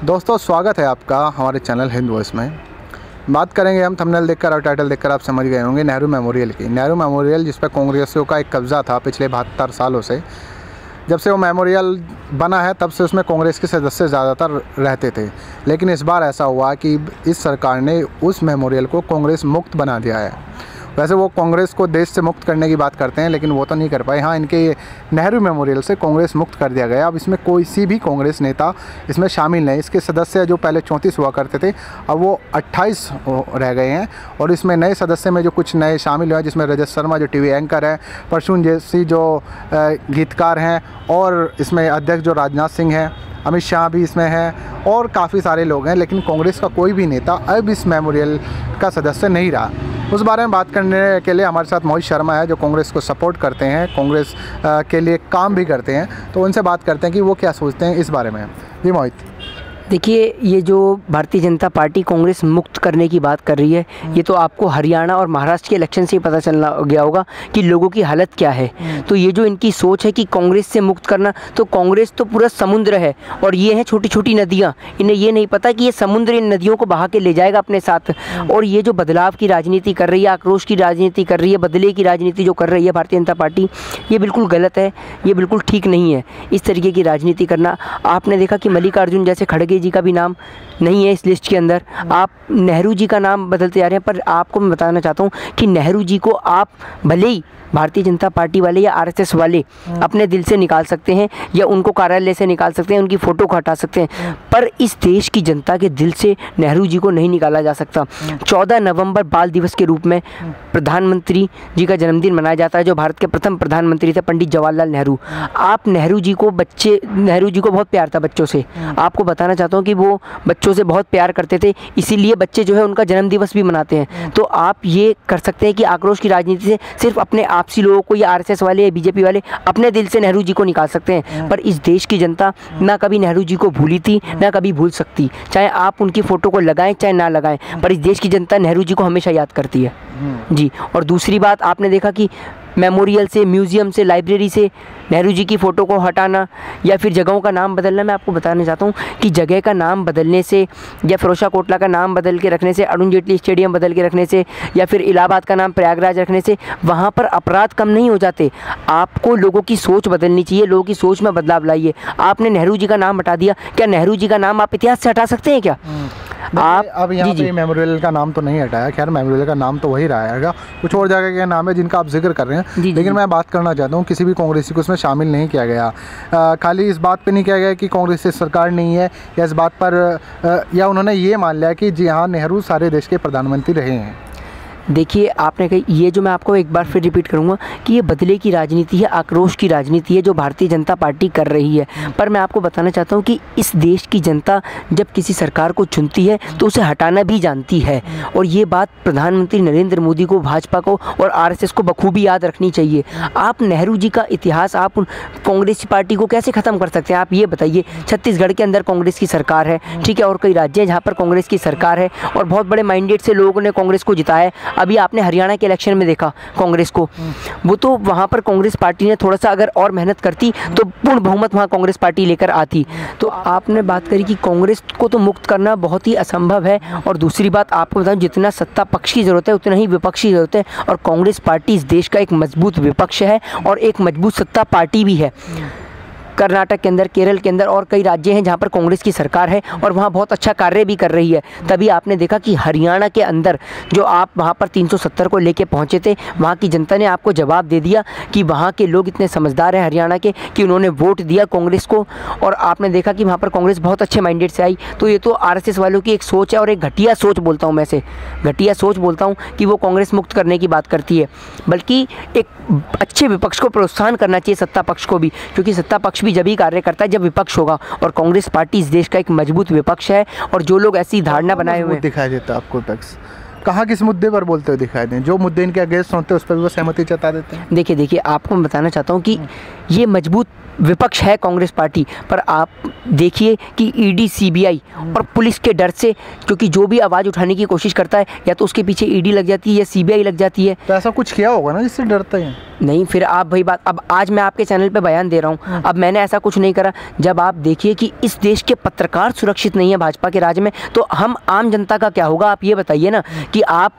दोस्तों स्वागत है आपका हमारे चैनल हिंद वॉइस में। बात करेंगे हम थंबनेल देखकर और टाइटल देखकर आप समझ गए होंगे नेहरू मेमोरियल की। नेहरू मेमोरियल जिस पर कांग्रेसियों का एक कब्ज़ा था पिछले 72 सालों से। जब से वो मेमोरियल बना है तब से उसमें कांग्रेस के सदस्य ज़्यादातर रहते थे, लेकिन इस बार ऐसा हुआ कि इस सरकार ने उस मेमोरियल को कांग्रेस मुक्त बना दिया है। वैसे वो कांग्रेस को देश से मुक्त करने की बात करते हैं, लेकिन वो तो नहीं कर पाए। हाँ, इनके नेहरू मेमोरियल से कांग्रेस मुक्त कर दिया गया। अब इसमें कोई सी भी कांग्रेस नेता इसमें शामिल नहीं। इसके सदस्य जो पहले 34 हुआ करते थे, अब वो 28 रह गए हैं। और इसमें नए सदस्य में जो कुछ नए शामिल हुए, जिसमें रजत शर्मा जो टीवी एंकर है, परशुन जैसी जो गीतकार हैं, और इसमें अध्यक्ष जो राजनाथ सिंह हैं, अमित शाह भी इसमें हैं और काफ़ी सारे लोग हैं। लेकिन कांग्रेस का कोई भी नेता अब इस मेमोरियल का सदस्य नहीं रहा। उस बारे में बात करने के लिए हमारे साथ मोहित शर्मा है, जो कांग्रेस को सपोर्ट करते हैं, कांग्रेस के लिए काम भी करते हैं। तो उनसे बात करते हैं कि वो क्या सोचते हैं इस बारे में। जी मोहित। देखिए, ये जो भारतीय जनता पार्टी कांग्रेस मुक्त करने की बात कर रही है, ये तो आपको हरियाणा और महाराष्ट्र के इलेक्शन से ही पता चलना गया होगा कि लोगों की हालत क्या है। तो ये जो इनकी सोच है कि कांग्रेस से मुक्त करना, तो कांग्रेस तो पूरा समुद्र है और ये हैं छोटी छोटी नदियाँ। इन्हें ये नहीं पता कि ये समुद्र इन नदियों को बहा के ले जाएगा अपने साथ। और ये जो बदलाव की राजनीति कर रही है, आक्रोश की राजनीति कर रही है, बदले की राजनीति जो कर रही है भारतीय जनता पार्टी, ये बिल्कुल गलत है, ये बिल्कुल ठीक नहीं है इस तरीके की राजनीति करना। आपने देखा कि मल्लिकार्जुन जैसे खड़गे जी का भी नाम नहीं है इस लिस्ट के अंदर। आप नेहरू जी का नाम बदलते जा रहे हैं, पर आपको मैं बताना चाहता हूँ कि नेहरू जी को आप भले ही भारतीय जनता पार्टी वाले या आरएसएस वाले अपने दिल से निकाल सकते हैं या उनको कार्यालय से निकाल सकते हैं, उनकी फ़ोटो को हटा सकते हैं, पर इस देश की जनता के दिल से नेहरू जी को नहीं निकाला जा सकता। 14 नवंबर बाल दिवस के रूप में प्रधानमंत्री जी का जन्मदिन मनाया जाता है, जो भारत के प्रथम प्रधानमंत्री थे पंडित जवाहरलाल नेहरू। आप नेहरू जी को बहुत प्यार था बच्चों से। आपको बताना चाहता हूँ कि वो बच्चों से बहुत प्यार करते थे, इसीलिए बच्चे जो है उनका जन्मदिवस भी मनाते हैं। तो आप ये कर सकते हैं कि आक्रोश की राजनीति से सिर्फ अपने आपसी लोगों को या आरएसएस वाले या बीजेपी वाले अपने दिल से नेहरू जी को निकाल सकते हैं, पर इस देश की जनता ना कभी नेहरू जी को भूली थी, ना कभी भूल सकती। चाहे आप उनकी फ़ोटो को लगाएं चाहे ना लगाएं, पर इस देश की जनता नेहरू जी को हमेशा याद करती है जी। और दूसरी बात, आपने देखा कि मेमोरियल से, म्यूज़ियम से, लाइब्रेरी से नेहरू जी की फ़ोटो को हटाना या फिर जगहों का नाम बदलना, मैं आपको बताना चाहता हूँ कि जगह का नाम बदलने से या फिरोजा कोटला का नाम बदल के रखने से, अरुण जेटली स्टेडियम बदल के रखने से, या फिर इलाहाबाद का नाम प्रयागराज रखने से वहाँ पर अपराध कम नहीं हो जाते। आपको लोगों की सोच बदलनी चाहिए, लोगों की सोच में बदलाव लाइए। आपने नेहरू जी का नाम हटा दिया, क्या नेहरू जी का नाम आप इतिहास से हटा सकते हैं क्या? आप अब यहाँ पे मेमोरियल का नाम तो नहीं हटाया, खैर मेमोरियल का नाम तो वही रहेगा। कुछ और जगह के नाम है जिनका आप जिक्र कर रहे हैं, लेकिन मैं बात करना चाहता हूँ किसी भी कांग्रेसी को इसमें शामिल नहीं किया गया। खाली इस बात पे नहीं किया गया कि कांग्रेस से सरकार नहीं है, या इस बात पर या उन्होंने ये मान लिया कि जी हाँ, नेहरू सारे देश के प्रधानमंत्री रहे हैं। देखिए, आपने कही, ये जो मैं आपको एक बार फिर रिपीट करूंगा कि ये बदले की राजनीति है, आक्रोश की राजनीति है जो भारतीय जनता पार्टी कर रही है। पर मैं आपको बताना चाहता हूं कि इस देश की जनता जब किसी सरकार को चुनती है तो उसे हटाना भी जानती है, और ये बात प्रधानमंत्री नरेंद्र मोदी को, भाजपा को और आरएसएस को बखूबी याद रखनी चाहिए। आप नेहरू जी का इतिहास आप कांग्रेस पार्टी को कैसे ख़त्म कर सकते हैं? आप ये बताइए। छत्तीसगढ़ के अंदर कांग्रेस की सरकार है, ठीक है, और कई राज्य हैं जहाँ पर कांग्रेस की सरकार है और बहुत बड़े माइंडेड से लोगों ने कांग्रेस को जिताया है। अभी आपने हरियाणा के इलेक्शन में देखा कांग्रेस को, वो तो वहाँ पर कांग्रेस पार्टी ने थोड़ा सा अगर और मेहनत करती तो पूर्ण बहुमत वहाँ कांग्रेस पार्टी लेकर आती। तो आपने बात करी कि कांग्रेस को तो मुक्त करना बहुत ही असंभव है। और दूसरी बात आपको बताऊं, जितना सत्ता पक्ष की ज़रूरत है उतना ही विपक्ष की ज़रूरत है, और कांग्रेस पार्टी इस देश का एक मजबूत विपक्ष है और एक मजबूत सत्ता पार्टी भी है। कर्नाटक के अंदर, केरल के अंदर और कई राज्य हैं जहां पर कांग्रेस की सरकार है और वहां बहुत अच्छा कार्य भी कर रही है। तभी आपने देखा कि हरियाणा के अंदर जो आप वहां पर 370 को लेके पहुंचे थे, वहां की जनता ने आपको जवाब दे दिया कि वहां के लोग इतने समझदार हैं हरियाणा के कि उन्होंने वोट दिया कांग्रेस को, और आपने देखा कि वहाँ पर कांग्रेस बहुत अच्छे माइंडेड से आई। तो ये तो आरएसएस वालों की एक सोच है, और एक घटिया सोच बोलता हूँ मैं से, घटिया सोच बोलता हूँ कि वो कांग्रेस मुक्त करने की बात करती है। बल्कि एक अच्छे विपक्ष को प्रोत्साहन करना चाहिए, सत्ता पक्ष को भी, क्योंकि सत्ता पक्ष भी जब ही कार्य करता है जब विपक्ष होगा, और कांग्रेस पार्टी इस देश का एक मजबूत विपक्ष है। और जो लोग ऐसी धारणा बनाए हुए दिखाई देता है आपको विपक्ष, कहाँ किस मुद्दे पर बोलते हुए दिखाई दें? जो मुद्दे इनके अगेंस्ट होते हैं उस पर भी वो सहमति जता देते हैं। देखिए आपको मैं बताना चाहता हूँ कि ये मजबूत विपक्ष है कांग्रेस पार्टी, पर आप देखिए कि ईडी, सीबीआई और पुलिस के डर से, क्योंकि जो भी आवाज़ उठाने की कोशिश करता है या तो उसके पीछे ईडी लग जाती है या सीबीआई लग जाती है। तो ऐसा कुछ किया होगा ना जिससे डरते हैं? नहीं, फिर आप भाई बात, अब आज मैं आपके चैनल पे बयान दे रहा हूँ, अब मैंने ऐसा कुछ नहीं करा। जब आप देखिए कि इस देश के पत्रकार सुरक्षित नहीं है भाजपा के राज में, तो हम आम जनता का क्या होगा? आप ये बताइए ना कि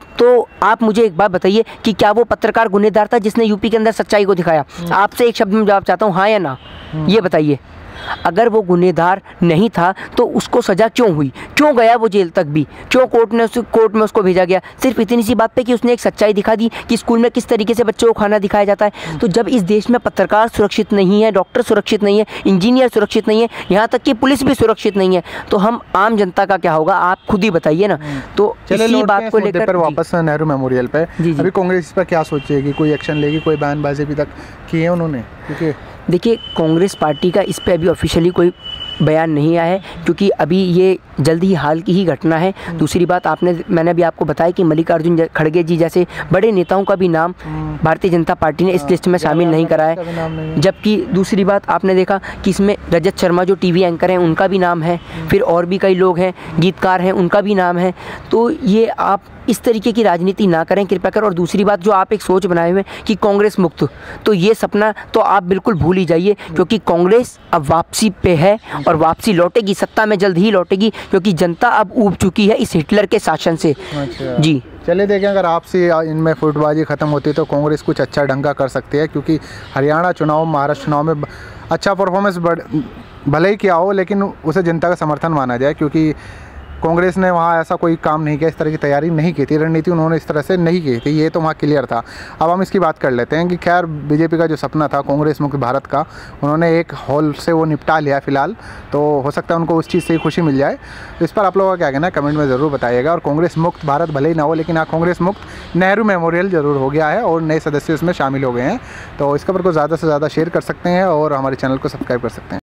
आप मुझे एक बात बताइए कि क्या वो पत्रकार गुनहगार था जिसने यूपी के अंदर सच्चाई को दिखाया? आपसे एक शब्द में जवाब चाहता हूँ, हाँ या ना, ये बताइए। अगर वो गुनहगार नहीं था तो उसको सज़ा क्यों हुई? क्यों गया वो जेल तक भी? क्यों कोर्ट में उसको भेजा गया? सिर्फ इतनी सी बात पे कि उसने एक सच्चाई दिखा दी कि स्कूल में किस तरीके से बच्चों को खाना दिखाया जाता है। तो जब इस देश में पत्रकार सुरक्षित नहीं है, डॉक्टर सुरक्षित नहीं है, इंजीनियर सुरक्षित नहीं है, यहाँ तक कि पुलिस भी सुरक्षित नहीं है, तो हम आम जनता का क्या होगा? आप खुद ही बताइए ना। तो इसी बात को लेकर वापस नेहरू मेमोरियल पे, अभी कांग्रेस इस पर क्या सोचेगी? कोई एक्शन लेगी? कोई बयानबाजी अभी तक की है उन्होंने? क्योंकि देखिए, कांग्रेस पार्टी का इस पे अभी ऑफिशियली कोई बयान नहीं आया है, क्योंकि अभी ये जल्द ही हाल की ही घटना है। दूसरी बात, मैंने अभी आपको बताया कि मल्लिकार्जुन खड़गे जी जैसे बड़े नेताओं का भी नाम भारतीय जनता पार्टी ने इस लिस्ट में शामिल नहीं करा है। जबकि दूसरी बात, आपने देखा कि इसमें रजत शर्मा जो टीवी एंकर हैं उनका भी नाम है, फिर और भी कई लोग हैं, गीतकार हैं, उनका भी नाम है। तो ये आप इस तरीके की राजनीति ना करें कृपया कर। और दूसरी बात, जो आप एक सोच बनाए हुए हैं कि कांग्रेस मुक्त, तो ये सपना तो आप बिल्कुल भूल ही जाइए, क्योंकि कांग्रेस अब वापसी पे है और वापसी लौटेगी, सत्ता में जल्द ही लौटेगी, क्योंकि जनता अब ऊब चुकी है इस हिटलर के शासन से। अच्छा। जी चलिए देखें, अगर आपसे इनमें फुटबाजी ख़त्म होती है तो कांग्रेस कुछ अच्छा ढंग का कर सकती है, क्योंकि हरियाणा चुनाव, महाराष्ट्र चुनाव में अच्छा परफॉर्मेंस भले ही किया हो, लेकिन उसे जनता का समर्थन माना जाए, क्योंकि कांग्रेस ने वहाँ ऐसा कोई काम नहीं किया, इस तरह की तैयारी नहीं की थी, रणनीति उन्होंने इस तरह से नहीं की थी, ये तो वहाँ क्लियर था। अब हम इसकी बात कर लेते हैं कि खैर बीजेपी का जो सपना था कांग्रेस मुक्त भारत का, उन्होंने एक हॉल से वो निपटा लिया फ़िलहाल, तो हो सकता है उनको उस चीज़ से खुशी मिल जाए। इस पर आप लोगों का क्या कहना है कमेंट में ज़रूर बताइएगा। और कांग्रेस मुक्त भारत भले ही ना हो, लेकिन हाँ, कांग्रेस मुक्त नेहरू मेमोरियल ज़रूर हो गया है और नए सदस्य उसमें शामिल हो गए हैं। तो इसके ऊपर को ज़्यादा से ज़्यादा शेयर कर सकते हैं और हमारे चैनल को सब्सक्राइब कर सकते हैं।